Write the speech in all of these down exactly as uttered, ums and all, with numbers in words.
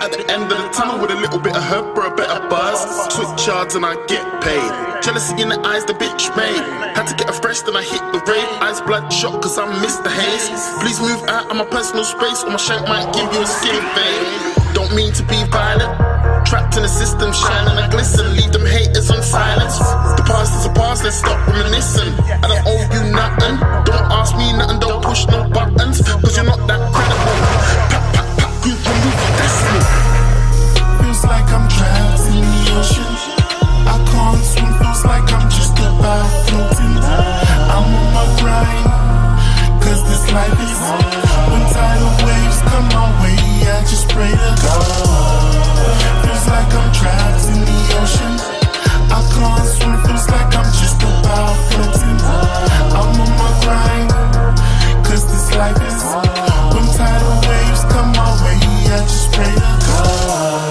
at the end of the tunnel with a little bit of herb for a better buzz. Switch yards and I get paid. Jealousy in the eyes, the bitch made. Had to get her fresh, then I hit the rave. Eyes bloodshot cause I missed the haze. Please move out of my personal space or my shank might give you a skin fade. Don't mean to be violent. Trapped in the system, shining and glisten. Leave them haters on silence. The past is a past, let's stop reminiscing. I don't owe you nothing. Don't ask me nothing, don't push no buttons. Cause you're not that credible. Pat, pat, pat, you remove your destiny. Feels like I'm trapped in the ocean. I can't swim, feels like I'm just about floating. I'm on my grind, cause this life is. When tidal waves come my way, I just pray to God. Feels like I'm trapped in the ocean. I can't swim, feels like I'm just about floating. I'm on my grind, cause this life is. When tidal waves come my way, I just pray to God.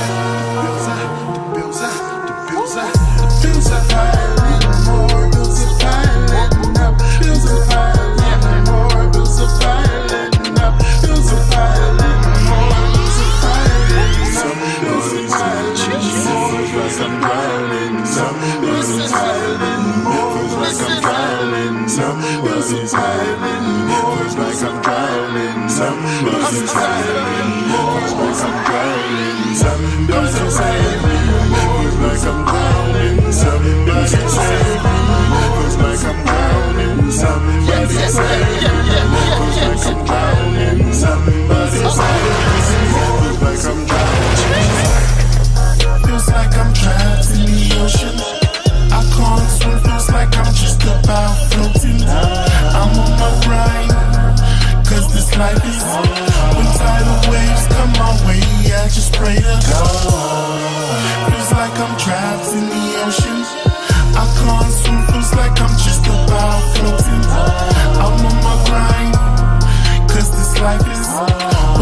Somebody's hiding, feels like I'm drowning. Somebody's hiding, feels like I'm drowning. Somebody's hiding, feels like I'm drowning. Somebody's hiding, feels like I'm drowning. Somebody's hiding, feels like I'm drowning. Somebody's hiding, feels like I'm drowning. Feels like I'm trapped in the ocean. I can't swim, feels like I'm just about floating. I'm on my grind, cause this life is. When tidal waves come my way, I just pray to God. Feels like I'm trapped in the ocean. I can't swim, feels like I'm just about floating. I'm on my grind, cause this life is.